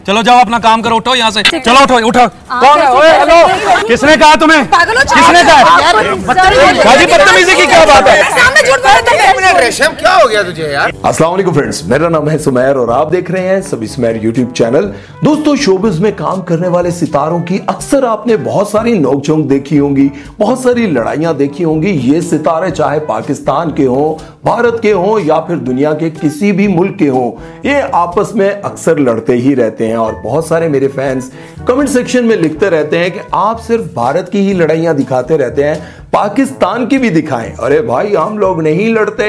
चलो जाओ अपना काम करो, उठो यहाँ से, चलो उठो उठो। कौन है? ओए हेलो, किसने कहा तुम्हें? किसने कहा? बदतमीजी की क्या बात है? रेशम क्या हो गया तुझे यार? अस्सलाम वालेकुम फ्रेंड्स, मेरा नाम है सुमैर और आप देख रहे हैं सबी सुमैर यूट्यूब चैनल। दोस्तों, शोबिज़ में काम करने वाले सितारों की अक्सर आपने बहुत सारी नोक-झोंक देखी होंगी, बहुत सारी लड़ाइयां देखी होंगी। ये सितारे चाहे पाकिस्तान के हों, भारत के हों या फिर दुनिया के किसी भी मुल्क के हों, ये आपस में अक्सर लड़ते ही रहते हैं। और बहुत सारे मेरे फैंस कमेंट सेक्शन में लिखते रहते हैं कि आप सिर्फ भारत की ही लड़ाइयां दिखाते रहते हैं, पाकिस्तान की भी दिखाएं। अरे भाई, हम लोग नहीं लड़ते,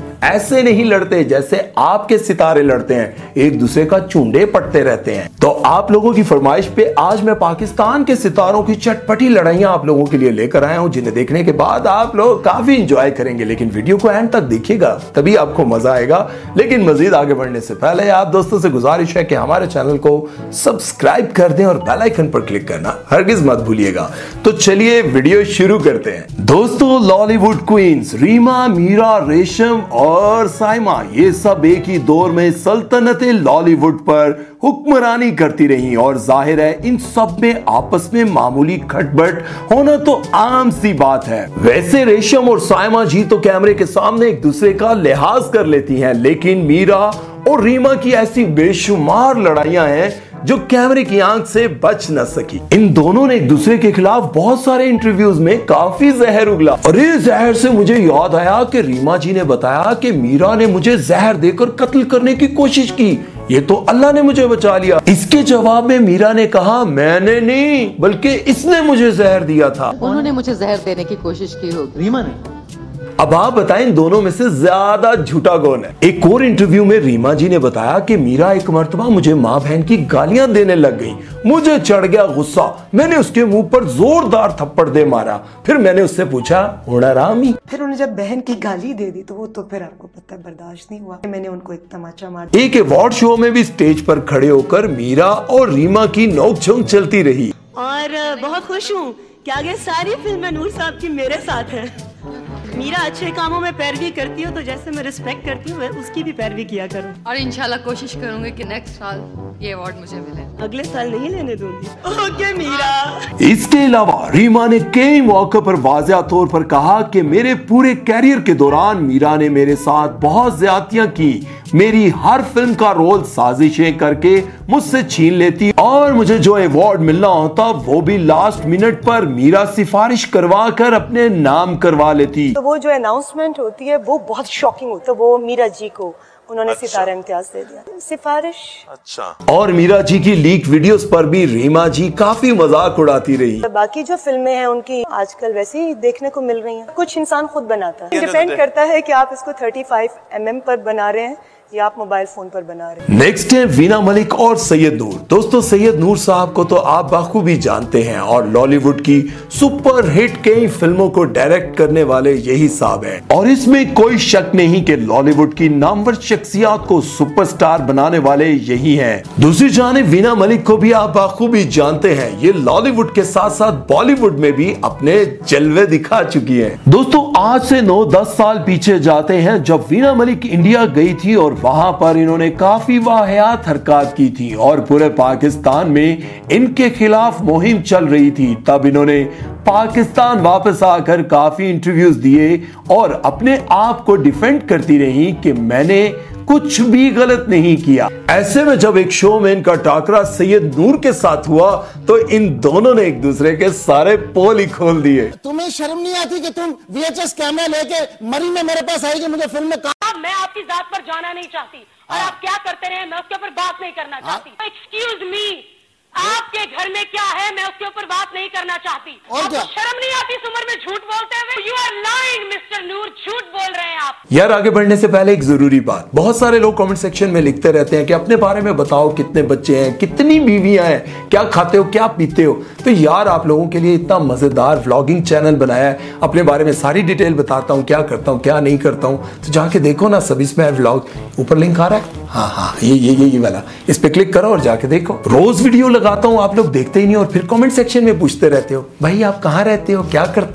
ऐसे नहीं लड़ते जैसे आपके सितारे लड़ते हैं, एक दूसरे का चुंडे पटते रहते हैं। तो आप लोगों की फरमाइश पे आज मैं पाकिस्तान के सितारों की चटपटी लड़ाइयां आप लोगों के लिए लेकर आया हूं, जिन्हें देखने के बाद आप लोग काफी इंजॉय करेंगे। लेकिन वीडियो को एंड तक देखिएगा, तभी आपको मजा आएगा। लेकिन मजीद आगे बढ़ने से पहले आप दोस्तों से गुजारिश है कि हमारे चैनल को सब्सक्राइब कर दें और बेल आइकन पर क्लिक करना हरगिज मत भूलिएगा। तो चलिए वीडियो शुरू करते हैं। दोस्तों, लॉलीवुड क्वींस रीमा, मीरा, रेशम और साइमा, ये सब एक ही दौर में सल्तनते लॉलीवुड पर हुक्मरानी करती रही और जाहिर है इन सब में आपस में मामूली खटपट होना तो आम सी बात है। वैसे रेशम और साइमा जी तो कैमरे के सामने एक दूसरे का लिहाज कर लेती हैं, लेकिन मीरा और रीमा की ऐसी बेशुमार लड़ाइयां हैं जो कैमरे की आंख से बच न सकी। इन दोनों ने एक दूसरे के खिलाफ बहुत सारे इंटरव्यूज में काफी जहर उगला। और इस जहर से मुझे याद आया कि रीमा जी ने बताया कि मीरा ने मुझे जहर देकर कत्ल करने की कोशिश की, ये तो अल्लाह ने मुझे बचा लिया। इसके जवाब में मीरा ने कहा, मैंने नहीं बल्कि इसने मुझे जहर दिया था। उन्होंने मुझे जहर देने की कोशिश की होगी, रीमा ने। अब आप बताएं इन दोनों में से ज्यादा झूठा कौन है? एक और इंटरव्यू में रीमा जी ने बताया कि मीरा एक मर्तबा मुझे माँ बहन की गालियां देने लग गई, मुझे चढ़ गया गुस्सा, मैंने उसके मुंह पर जोरदार थप्पड़ दे मारा। फिर मैंने उससे पूछा, होना रामी? फिर उन्हें जब बहन की गाली दे दी तो वो तो फिर आपको पता है बर्दाश्त नहीं हुआ, मैंने उनको एक तमाचा मार। एक अवार्ड शो में भी स्टेज पर खड़े होकर मीरा और रीमा की नोक-झोंक चलती रही। और बहुत खुश हूँ कि आगे सारी फिल्में नूर साहब की मेरे साथ है। मीरा अच्छे कामों में पैरवी करती हो तो जैसे मैं रिस्पेक्ट करती हूँ उसकी भी पैरवी किया करूँ। और इंशाल्लाह कोशिश करूंगी कि नेक्स्ट साल ये अवार्ड मुझे मिले। अगले साल नहीं लेने दूंगी। ओके मीरा। इसके अलावा रीमा ने कई मौकों पर वाज़ेह तौर पर कहा कि मेरे पूरे कैरियर के दौरान मीरा ने मेरे साथ बहुत ज्यादतियां की, मेरी हर फिल्म का रोल साजिशें करके मुझसे छीन लेती और मुझे जो अवार्ड मिलना होता वो भी लास्ट मिनट पर मीरा सिफारिश करवा कर अपने नाम करवा लेती। तो वो जो अनाउंसमेंट होती है वो बहुत शॉकिंग होता है। वो मीरा जी को उन्होंने सितारा इम्तियाज दे दिया, सिफारिश। अच्छा। और मीरा जी की लीक वीडियोस पर भी रीमा जी काफी मजाक उड़ाती रही। बाकी जो फिल्में हैं उनकी आजकल वैसे ही देखने को मिल रही हैं। कुछ इंसान खुद बनाता है, डिपेंड करता है कि आप इसको 35 mm पर बना रहे हैं या आप मोबाइल फोन पर बना रहे हैं। नेक्स्ट है वीना मलिक और सैयद नूर। दोस्तों, सैयद नूर साहब को तो आप बखूबी जानते हैं और लॉलीवुड की सुपर हिट कई फिल्मों को डायरेक्ट करने वाले यही साहब हैं। और इसमें कोई शक नहीं कि लॉलीवुड की नामवर शख्सियत को सुपरस्टार बनाने वाले यही हैं। दूसरी जानिब वीना मलिक को भी आप बखूबी जानते हैं, ये लॉलीवुड के साथ साथ बॉलीवुड में भी अपने जलवे दिखा चुकी है। दोस्तों, आज से 9-10 साल पीछे जाते हैं जब वीना मलिक इंडिया गई थी और वहां पर इन्होंने काफी वाहियात हरकत की थी और पूरे पाकिस्तान में इनके खिलाफ मुहिम चल रही थी। तब इन्होंने पाकिस्तान वापस आकर काफी इंटरव्यूज दिए और अपने आप को डिफेंड करती रही कि मैंने कुछ भी गलत नहीं किया। ऐसे में जब एक शो में इनका टाकरा सैयद नूर के साथ हुआ तो इन दोनों ने एक दूसरे के सारे पोल ही खोल दिए। तुम्हें शर्म नहीं आती कि तुम VHS कैमरा लेके मरी में मेरे पास आई कि मुझे फिल्म में मैं आपकी जात पर जाना नहीं चाहती और आप क्या करते रहे मैं उसके ऊपर बात नहीं करना चाहती। एक्सक्यूज मी, आपके घर में क्या है मैं उसके ऊपर बात नहीं करना चाहती। और क्या शर्म नहीं आती इस उम्र में झूठ बोलते हुए? You are lying mister Noor, झूठ बोल रहे हैं आप। यार, आगे बढ़ने से पहले एक जरूरी बात, बहुत सारे लोग कमेंट सेक्शन में लिखते रहते हैं कि अपने बारे में बताओ, कितने बच्चे हैं, कितनी बीवियां हैं, क्या खाते हो, क्या पीते हो। तो यार, आप लोगों के लिए इतना मजेदार व्लॉगिंग चैनल बनाया है, अपने बारे में सारी डिटेल बताता हूँ, क्या करता हूँ क्या नहीं करता हूँ। तो जाके देखो ना, सबी स्मैर व्लॉग, ऊपर लिंक आ रहा है। हाँ, ये वाला, इस पे क्लिक करो और जाके देखो। रोज वीडियो लगाता हूँ, आप लोग देखते ही नहीं और फिर कमेंट सेक्शन में पूछते रहते हो, भाई आप कहाँ रहते हो, क्या करते हो।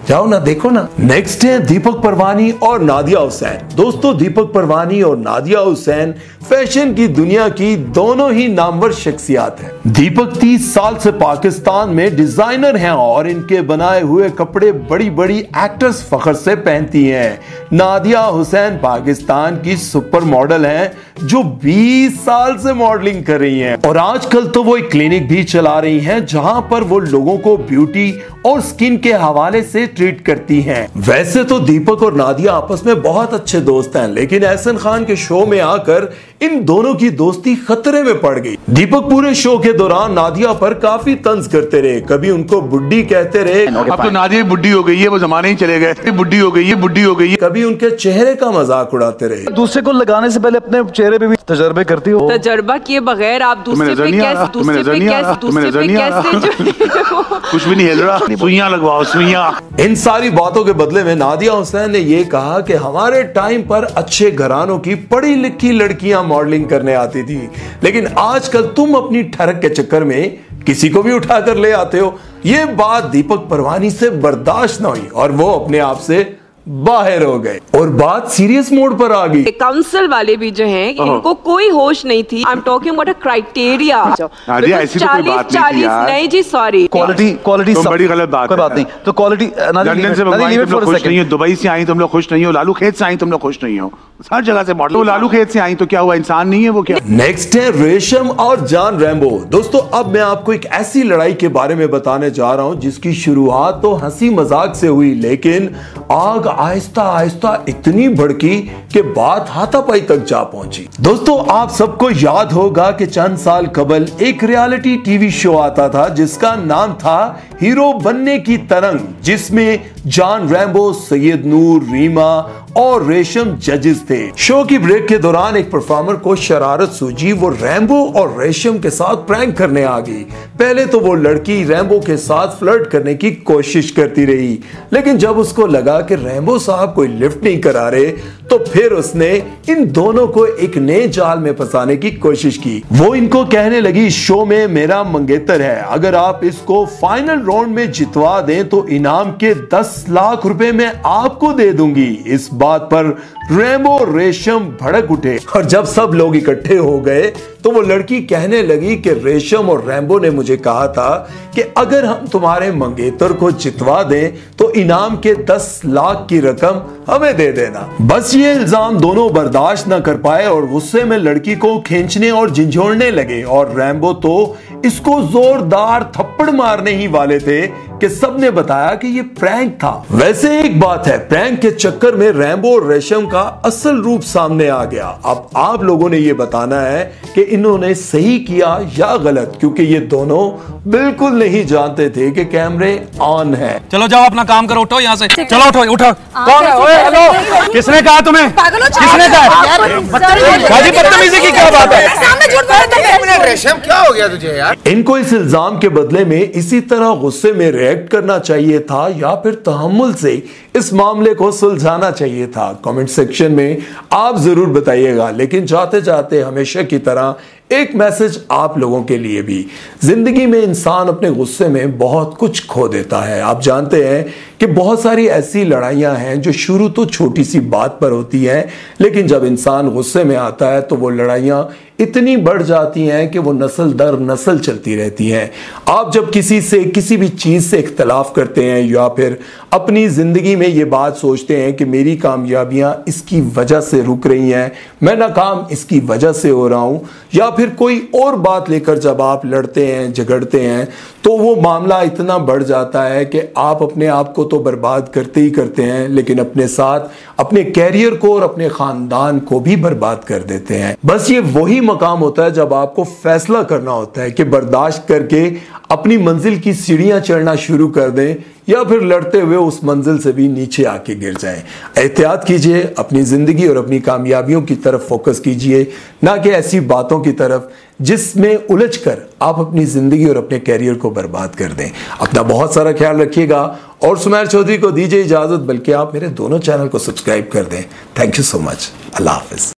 जाओ ना, देखो ना। नेक्स्ट है दीपक परवानी और नादिया हुसैन। दोस्तों, दीपक परवानी और नादिया हुसैन फैशन की दुनिया की दोनों ही नामवर शख्सियत हैं। दीपक 30 साल से पाकिस्तान में डिजाइनर हैं और इनके बनाए हुए कपड़े बड़ी बड़ी एक्टर्स फख्र से पहनती हैं। नादिया हुसैन पाकिस्तान की सुपर मॉडल हैं जो 20 साल से मॉडलिंग कर रही हैं और आजकल तो वो एक क्लिनिक भी चला रही हैं जहां पर वो लोगों को ब्यूटी और स्किन के हवाले से ट्रीट करती हैं। वैसे तो दीपक और नादिया आपस में बहुत अच्छे दोस्त हैं, लेकिन एहसन खान के शो में आकर इन दोनों की दोस्ती खतरे में पड़ गई। दीपक पूरे शो के दौरान नादिया पर काफी तंज करते रहे, कभी उनको बुड्ढी कहते रहे। अब तो नादिया बुड्ढी हो गई है, वो जमाने ही चले गए। बुड्ढी हो गई है, बुड्ढी हो गई है। कभी उनके चेहरे का मजाक उड़ाते रहे। दूसरे को लगाने से पहले अपने चेहरे पे भी तजर्बे करती हो। तजर्बा किए बगैर आप दूसरे पे कैसे कुछ भी नहीं हिल रहा, सुइयां लगवाओ, सुइयां। इन सारी बातों के बदले में नादिया हुसैन ने ये कहा कि हमारे टाइम पर अच्छे घरानों की पढ़ी लिखी लड़कियां मॉडलिंग करने आती थी, लेकिन आजकल तुम अपनी ठरक के चक्कर में किसी को भी उठाकर ले आते हो। ये बात दीपक परवानी से बर्दाश्त न हुई और वो अपने आप से बाहर हो गए और बात सीरियस मोड पर आ गई। काउंसिल वाले भी जो हैं, इनको कोई होश नहीं थी। I am talking about a criteria. ऐसी तो कोई बात नहीं थी यार। नहीं जी, सॉरी। क्वालिटी तो बड़ी गलत बात, कोई बात नहीं। तो क्वालिटी लंदन से मंगवाई तुम लोग खुश नहीं हो, दुबई से आई तुम लोग खुश नहीं हो, लालू खेत से आई तुम लोग खुश नहीं हो, हर जगह से मॉडल। लालू खेत से आई तो क्या हुआ, इंसान नहीं है वो क्या? नेक्स्ट है रेशम और जान रैम्बो। दोस्तों, अब मैं आपको एक ऐसी लड़ाई के बारे में बताने जा रहा हूं जिसकी शुरुआत तो हंसी मजाक से हुई, लेकिन आग आहिस्ता आहिस्ता इतनी भड़की कि बात हाथापाई तक जा पहुंची। दोस्तों, आप सबको याद होगा कि चंद साल कबल एक रियलिटी टीवी शो आता था जिसका नाम था हीरो बनने की तरंग, जिसमें जान रैम्बो, सैयद नूर, रीमा और रेशम जजेस थे। शो की ब्रेक के दौरान एक परफॉर्मर को शरारत सूझी, वो रैम्बो और रेशम के साथ प्रैंक करने आ गई। पहले तो वो लड़की रैम्बो के साथ फ्लर्ट करने की कोशिश करती रही, लेकिन जब उसको लगा कि रैम्बो साहब कोई लिफ्ट नहीं करा रहे तो फिर उसने इन दोनों को एक नए जाल में फंसाने की कोशिश की। वो इनको कहने लगी, शो में मेरा मंगेतर है, अगर आप इसको फाइनल राउंड में जितवा दें तो इनाम के 10 लाख रुपए मैं आपको दे दूंगी। इस बात पर रैम्बो और रेशम भड़क उठे और जब सब लोग इकट्ठे हो गए तो वो लड़की कहने लगी कि रेशम और रैम्बो ने मुझे कहा था कि अगर हम तुम्हारे मंगेतर को जितवा दें तो इनाम के 10 लाख की रकम हमें दे देना। बस ये इल्जाम दोनों बर्दाश्त न कर पाए और गुस्से में लड़की को खींचने और झिंझोड़ने लगे और रैम्बो तो इसको जोरदार थप्पड़ मारने ही वाले थे कि सबने बताया कि ये प्रैंक था। वैसे एक बात है, प्रैंक के चक्कर में रैम्बो और रेशम का असल रूप सामने आ गया। अब आप लोगों ने ये बताना है कि इन्होंने सही किया या गलत, क्योंकि ये दोनों बिल्कुल नहीं जानते थे कि कैमरे ऑन है। चलो जाओ अपना काम करो, उठो यहाँ से। चलो उठो, उठो। कौन है? ओए हेलो, किसने कहा तुम्हें? किसने कहा? गाजी बदतमीजी की क्या बात है? रेशम क्या हो गया तुझे यार? इनको इस इल्जाम के बदले में इसी तरह गुस्से में रिएक्ट करना चाहिए था या फिर तहम्मुल से इस मामले को सुलझाना चाहिए था। कमेंट सेक्शन में आप जरूर बताइएगा। लेकिन जाते जाते हमेशा की तरह एक मैसेज आप लोगों के लिए भी, जिंदगी में इंसान अपने गुस्से में बहुत कुछ खो देता है। आप जानते हैं कि बहुत सारी ऐसी लड़ाइयां हैं जो शुरू तो छोटी सी बात पर होती हैं, लेकिन जब इंसान गुस्से में आता है तो वो लड़ाइयां इतनी बढ़ जाती हैं कि वो नस्ल दर नस्ल चलती रहती हैं। आप जब किसी से किसी भी चीज से इख्तलाफ करते हैं या फिर अपनी जिंदगी में ये बात सोचते हैं कि मेरी कामयाबियां इसकी वजह से रुक रही हैं, मैं नाकाम इसकी वजह से हो रहा हूं, या फिर कोई और बात लेकर जब आप लड़ते हैं, झगड़ते हैं, तो वो मामला इतना बढ़ जाता है कि आप अपने आप को तो बर्बाद करते ही करते हैं, लेकिन अपने साथ अपने कैरियर को और अपने खानदान को भी बर्बाद कर देते हैं। बस ये वही मकाम होता है जब आपको फैसला करना होता है कि बर्दाश्त करके अपनी मंजिल की सीढ़ियां चढ़ना शुरू कर दें या फिर लड़ते हुए उस मंजिल से भी नीचे आके गिर जाएं। एहतियात कीजिए, अपनी जिंदगी और अपनी कामयाबियों की तरफ फोकस कीजिए, ना कि ऐसी बातों की तरफ जिसमें उलझकर आप अपनी जिंदगी और अपने कैरियर को बर्बाद कर दें। अपना बहुत सारा ख्याल रखिएगा और सुमैर चौधरी को दीजिए इजाजत, बल्कि आप मेरे दोनों चैनल को सब्सक्राइब कर दें। Thank you so much. अल्लाह हाफिज।